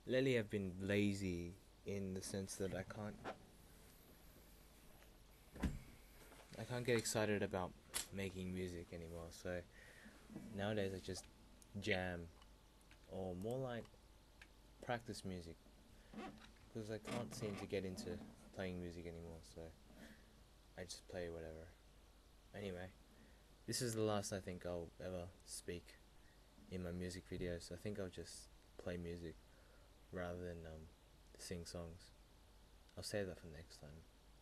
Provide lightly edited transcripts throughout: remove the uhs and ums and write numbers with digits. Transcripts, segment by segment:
Lately, I've been lazy in the sense that I can't get excited about making music anymore. So nowadays, I just jam or more like practice music because I can't seem to get into playing music anymore. So I just play whatever. Anyway, this is the last I think I'll ever speak in my music videos. I think I'll just play music rather than sing songs. I'll save that for next time.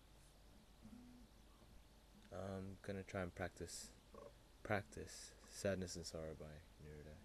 I'm gonna try and practice Sadness and Sorrow by Neruda.